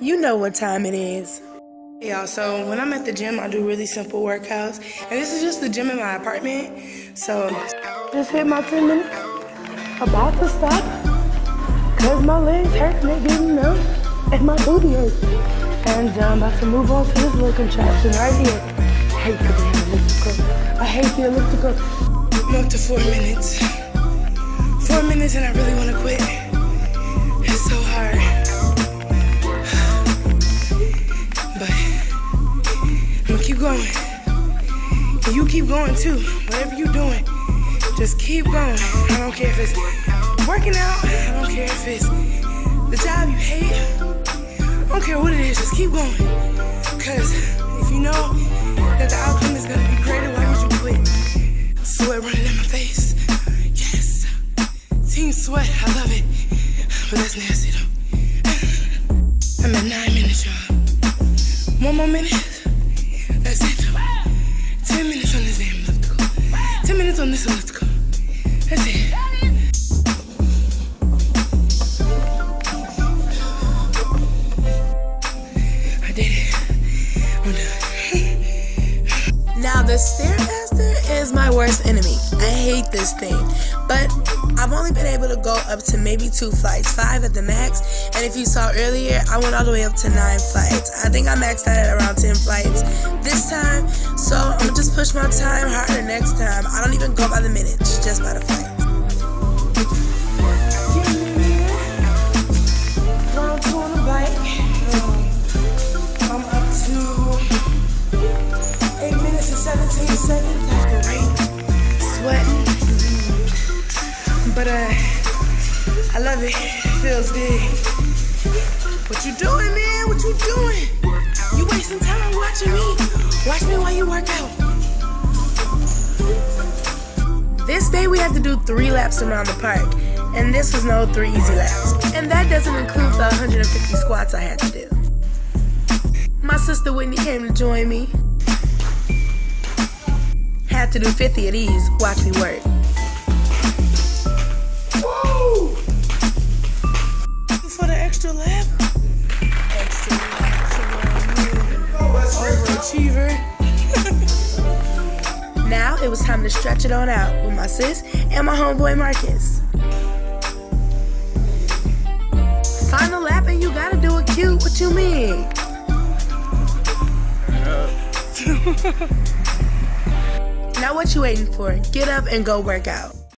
You know what time it is. Hey y'all, so when I'm at the gym, I do really simple workouts. And this is just the gym in my apartment. So just hit my 10 minutes. About to stop. Cause my legs hurt and they getting numb. And my booty hurts. And I'm about to move on to this little contraption right here. I hate the elliptical. I hate the elliptical. I'm up to 4 minutes. 4 minutes and I really want to quit. It's so hard. But I'm gonna keep going. And you keep going too. Whatever you're doing, just keep going. I don't care if it's working out. I don't care if it's the job you hate. I don't care what it is, just keep going. Cause if you know that the outcome is gonna be greater, why would you quit? Sweat running in my face. Yes. Team sweat, I love it. But that's nasty though. I'm at 9 minutes, y'all. 1 more minute. That's it. 10 minutes on this damn elliptical. 10 minutes on this elliptical. That's it. I did it. I'm done. Now the Stairmaster is my worst enemy. I hate this thing, but I've only been able to go up to maybe 2 flights, 5 at the max, and if you saw earlier, I went all the way up to 9 flights. I think I maxed out at around 10 flights this time, so I'm gonna just push my time harder next time. I don't even go by the minutes, just by the flights. Round 2 on the bike. I'm up to 8 minutes and 17 seconds. That's great. Sweating. But I love it. It feels good. What you doing, man? What you doing? You wasting time watching me. Watch me while you work out. This day we had to do 3 laps around the park, and this was no 3 easy laps. And that doesn't include the 150 squats I had to do. My sister Whitney came to join me. Had to do 50 of these. Watch me work. Woo! For the extra lap. Extra lap. Overachiever. Now it was time to stretch it on out with my sis and my homeboy Marcus. Final lap and you gotta do it cute. What you mean? Now what you waiting for? Get up and go work out.